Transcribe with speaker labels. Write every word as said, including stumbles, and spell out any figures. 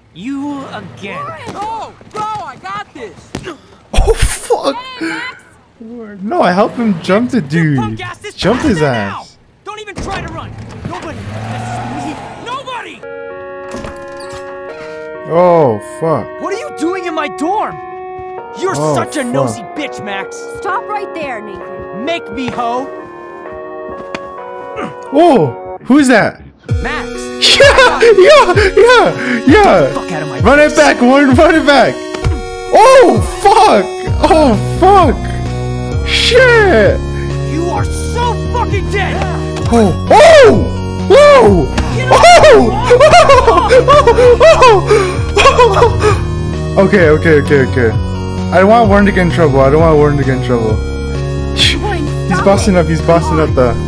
Speaker 1: You again.
Speaker 2: Oh, bro, I got this.
Speaker 3: Oh fuck! No, I helped him jump the dude. Jump his ass.
Speaker 1: Don't even try to run. Nobody. Nobody.
Speaker 3: Oh fuck!
Speaker 1: What are you doing in my dorm? You're
Speaker 3: Oh,
Speaker 1: such a
Speaker 3: fuck.
Speaker 1: nosy bitch, Max.
Speaker 4: Stop right there, Nathan.
Speaker 1: Make me hoe.
Speaker 3: Oh, who's that?
Speaker 1: Max.
Speaker 3: Yeah, yeah, yeah, yeah.
Speaker 1: Fuck out of my
Speaker 3: Run it
Speaker 1: face.
Speaker 3: back, Warren. Run it back. Oh fuck! Oh fuck! Shit!
Speaker 1: You are so fucking dead.
Speaker 3: Oh! Oh! Whoa! Oh! Oh! Okay, okay, okay, okay. I don't want Warren to get in trouble. I don't want Warren to get in trouble. He's bossing up. He's bossing up the.